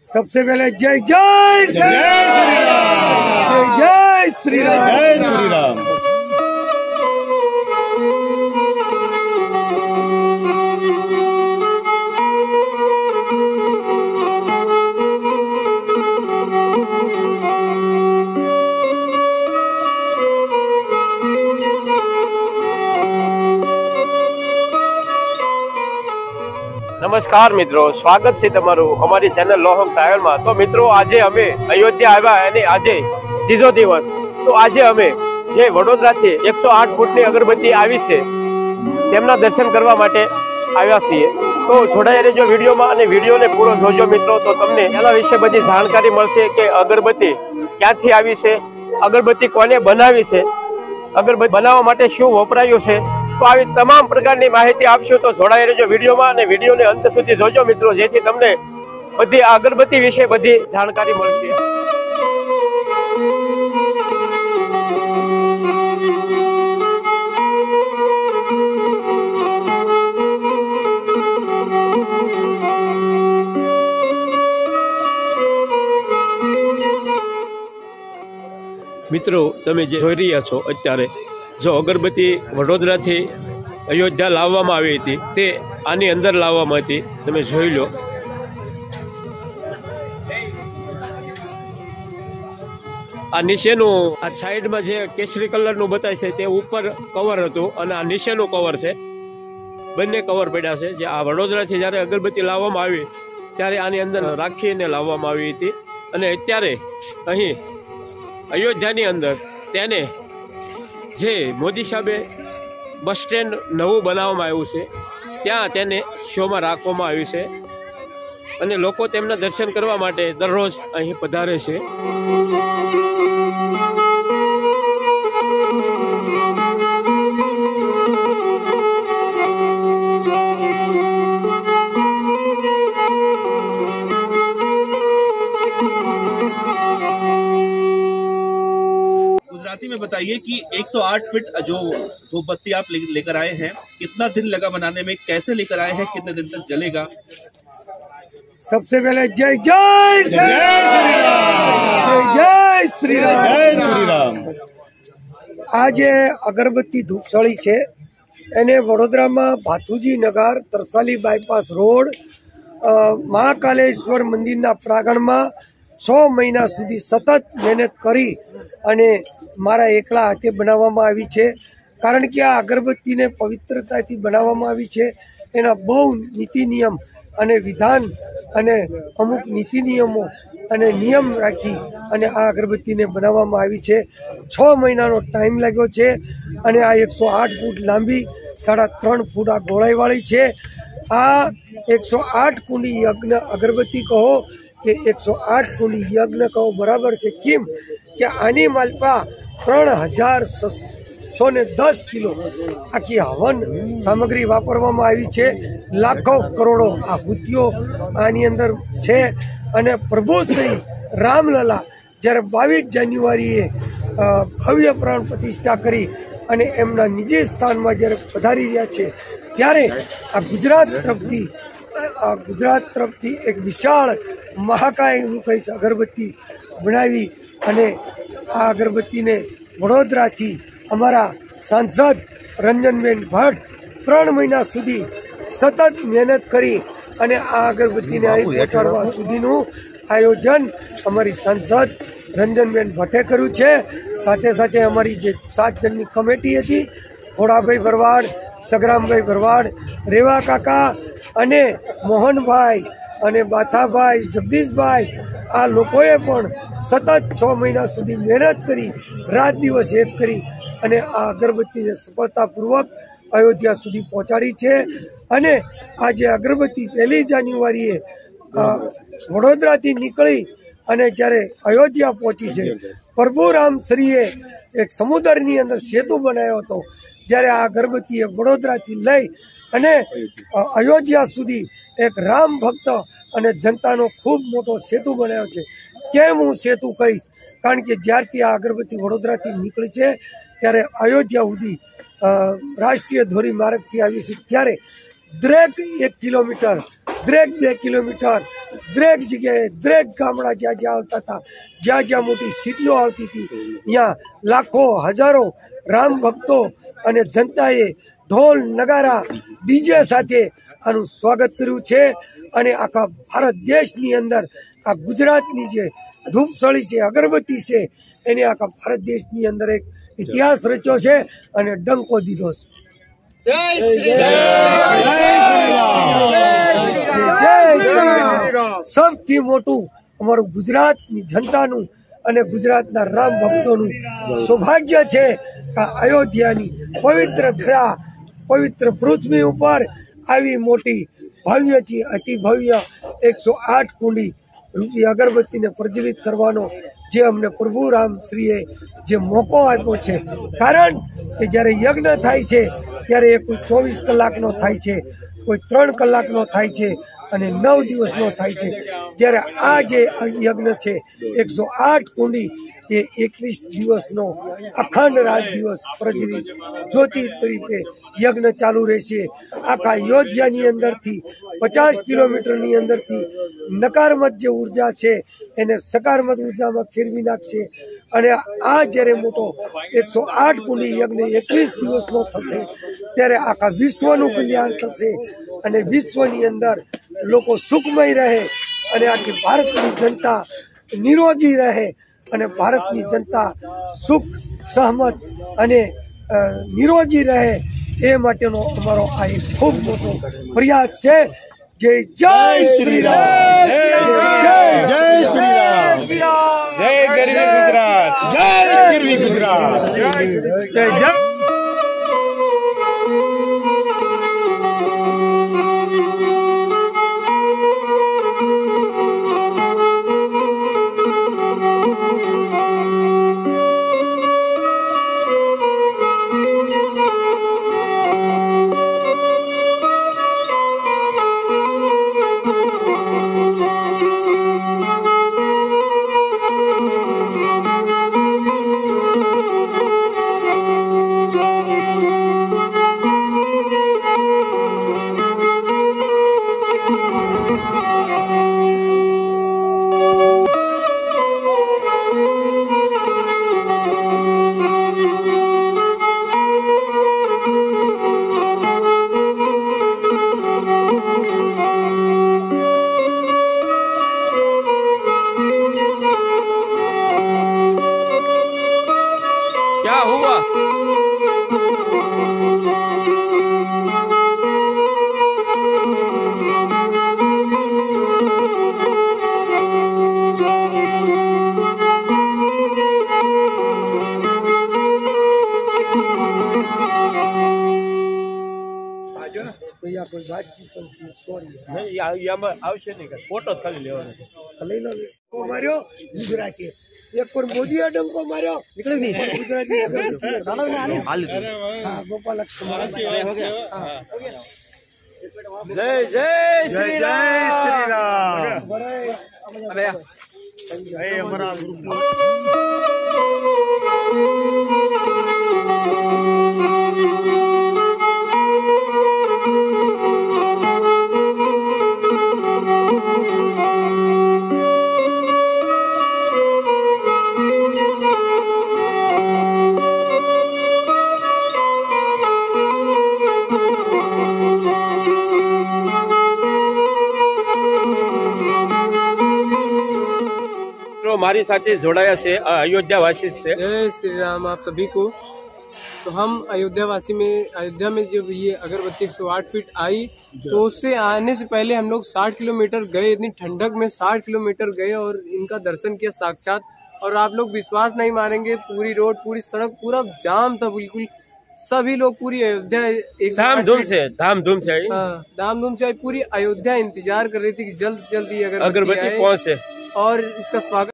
सबसे पहले जय जय श्री राम, जय श्री राम, जय श्री राम। नमस्कार मित्रों, स्वागत है तमारू अमारी चैनल लोहम ट्रावेल में। तो मित्रों, आज अमे अयोध्या आव्या अने आज तीजो दिवस। तो आज अमे जे वडोदरा थी 108 फूटनी अगरबत्ती आवी छे तेमना दर्शन करवा माटे आव्या छीए। तो जोડાઈ રહેજો વિડિયોમાં અને વિડિયોને પૂરો જોજો મિત્રો, તો તમને એના વિશે બધી જાણકારી મળશે કે અગરબત્તી ક્યાંથી આવી છે, અગરબત્તી કોને બનાવી છે, અગરબત્તી બનાવવા માટે શું વપરાયું છે। तो આવી તમામ પ્રકારની માહિતી આપશો। તો જોડાઈ રહેજો વિડીયોમાં અને વિડીયોને અંત સુધી જોજો મિત્રો, જેથી તમને બધી અગરબત્તી વિશે બધી જાણકારી મળશે। મિત્રો તમે જે જોઈ રહ્યા છો અત્યારે, जो अगरबत्ती वडोदरा थी अयोध्या लाववामां आवी हती ते आनी अंदर लाववामां हती, तमे जोई लो। आ नीचेनुं आ साइडमां जे केसरी कलरनुं बताय छे ते उपर कवर हतुं अने आ नीचेनुं कवर छे, बंने कवर पड्या छे। जे आ वडोदराथी ज्यारे अगरबत्ती लाववामां आवी त्यारे आनी अंदर राखीने लाववामां आवी हती अने अत्यारे अहीं अयोध्यानी अंदर तेने जे मोदी साहेबे बस स्टेन्ड नवुं बनाववामां आव्युं छे त्यां तेने शोमां राखवामां आव्युं छे अने लोको तेमना दर्शन करवा माटे दररोज અહીં પધારે છે। गुजराती में बताइए कि 108 फीट जो धूपबत्ती आप लेकर आए हैं, कितना दिन लगा बनाने में, कैसे लेकर आए हैं, कितने दिन तक जलेगा? सबसे पहले जय जय श्री राम, जय श्री राम, जय श्री राम। आज अगरबत्ती धूपसળી છે એને વડોદરામાં ભાથુજી નગર તરસાલી બાયપાસ રોડ મહાકાલેશ્વર મંદિરના પ્રાંગણમાં 6 મહિના સુધી સતત મહેનત કરી અને મારા એકલા હાથે બનાવવામાં આવી છે। કારણ કે આ અગરબત્તીને પવિત્રતાથી બનાવવામાં આવી છે, એના બહુ નીતિ નિયમ અને વિધાન અને અમુક નીતિ નિયમો અને નિયમ રાખી અને આ અગરબત્તીને બનાવવામાં આવી છે। 6 મહિનાનો ટાઈમ લાગ્યો છે અને આ 108 ફૂટ લાંબી 3.5 ફૂટ આ ગોળાઈવાળી છે। આ 108 કુંડી યજ્ઞ અગરબત્તી કહો કે 108 કુંડી યજ્ઞ કહો બરાબર છે। કેમ કે આની માલપા 3610 કિલો આખી હવન સામગ્રી વાપરવામાં આવી છે। લાખો કરોડો આહુતિઓ આની અંદર છે અને પ્રભુ શ્રી રામલલા જ્યારે 22 જાન્યુઆરીએ ભવ્ય પ્રાણ પ્રતિષ્ઠા કરી અને એમના નિજી સ્થાનમાં જ્યારે પધારી રહ્યા છે ત્યારે આ ગુજરાત તરફથી એક વિશાળ મહાકાય કહીશ અગરબત્તી બનાવી અને આ અગરબત્તીને વડોદરાથી અમારા સાંસદ રંજનબેન ભટ્ટ 3 મહિના સુધી સતત મહેનત કરી અને આ અગરબત્તીને અહીં પહોંચાડવા સુધીનું આયોજન અમારી સાંસદ રંજનબેન ભટ્ટે કર્યું છે। સાથે સાથે અમારી જે 7 જણની કમિટી હતી, ભોળાભાઈ ભરવાડ, સગરામભાઈ ભરવાડ, રેવા કાકા અને મોહનભાઈ અને બાથાભાઈ, જગદીશભાઈ, આ લોકોએ પણ સતત 6 મહિના સુધી મહેનત કરી, રાત દિવસ એક કરી અને આ અગરબત્તીને સફળતાપૂર્વક અયોધ્યા સુધી પહોંચાડી છે। અને આ જે અગરબત્તી 1 જાન્યુઆરીએ વડોદરાથી નીકળી અને જ્યારે અયોધ્યા પહોંચી છે, પ્રભુ રામશ્રીએ એક સમુદ્રની અંદર સેતુ બનાવ્યો હતો, જ્યારે આ અગરબત્તીએ વડોદરાથી લઈ અને અયોધ્યા સુધી એક રામ ભક્ત અને જનતાનો ખૂબ મોટો સેતુ બનાવ્યો છે। કેમ હું સેતુ કહીશ? કારણ કે જ્યારથી આ અગરબત્તી વડોદરાથી નીકળી છે ત્યારે અયોધ્યા સુધી રાષ્ટ્રીય ધોરીમાર્ગથી આવી છે, ત્યારે દરેક 1 કિલોમીટર, દરેક 2 કિલોમીટર, દરેક જગ્યાએ, દરેક ગામડા જ્યાં જ્યાં આવતા હતા, જ્યાં જ્યાં મોટી સિટીઓ આવતી હતી, ત્યાં લાખો હજારો રામ ભક્તો અને જનતાએ ઢોલ નગારા ડીજે સાથે આનું સ્વાગત કર્યું છે. અને આખા ભારત દેશની અંદર આ ગુજરાતની જે ધૂપસળી છે, અગરબત્તી છે, એને આખા ભારત દેશની અંદર એક ઇતિહાસ રચ્યો છે અને ડંકો દીધો છે. સૌથી મોટું અમારું ગુજરાતની જનતાનું અને ગુજરાતના રામ ભક્તોનું સૌભાગ્ય છે કે અયોધ્યાની પવિત્ર ધરા, પવિત્ર પૃથ્વી ઉપર આવી મોટી ભવ્યથી અતિ ભવ્ય 108 કુંડી રૂપી અગરબત્તીને પ્રજ્વલિત કરવાનો જે અમને પ્રભુ રામશ્રીએ જે મોકો આપ્યો છે. કારણ કે જ્યારે યજ્ઞ થાય છે ત્યારે એ કોઈ 24 કલાકનો થાય છે, કોઈ 3 કલાકનો થાય છે અને 9 દિવસનો થાય છે. જ્યારે આ જે યજ્ઞ છે 108 કુંડી એ 21 દિવસનો અખંડ રાત દિવસ પ્રજ્વલિત જ્યોતિ તરીકે યજ્ઞ ચાલુ રહેશે. આખા અયોધ્યાની અંદરથી 50 કિલોમીટરની અંદરથી નકારાત્મક જે ઉર્જા છે એને સકારાત્મક ઉર્જામાં ફેરવી નાખશે. અને આ જ્યારે મોટો 108 કુંડી યજ્ઞ 21 દિવસનો થશે ત્યારે આખા વિશ્વનું કલ્યાણ થશે અને વિશ્વની અંદર લોકો સુખમય રહે અને આખી ભારતની જનતા નિરોગી રહે અને ભારતની જનતા સુખ સહમત અને નિરોગી રહે એ માટેનો અમારો આ એક ખૂબ મોટો પ્રયાસ છે. જય શ્રી રામ, જય શ્રી રામ, જય ગરવી ગુજરાત, જય ગરવી ગુજરાત, જય. क्या हुआ? કોઈ વાતચીત ચાલતી, સોરી નહીં, આમાં આવશે નહીં, ફોટો જ ખાલી લેવાનો છે. લઈ લો. માર્યો ગુજરાતી એક પર મોદીએ ડંકો માર્યો ગુજરાતી હા ગોપાલ જય જય શ્રી રામ. हमारी साथ जोड़ाया से अयोध्या वासी से. जय श्री राम आप सभी को. तो हम अयोध्या में जब ये अगरबत्ती 108 फीट आई तो उससे आने से पहले हम लोग 60 किलोमीटर गए, इतनी ठंडक में 60 किलोमीटर गए और इनका दर्शन किया साक्षात. और आप लोग विश्वास नहीं मारेंगे, पूरी रोड, पूरी सड़क, पूरा जाम था बिल्कुल. सभी लोग पूरी अयोध्या धामधूम से आई. धामधूम से आई. पूरी अयोध्या इंतजार कर रही थी कि जल्द से जल्द ये अगरबत्ती पहुंचे और इसका स्वागत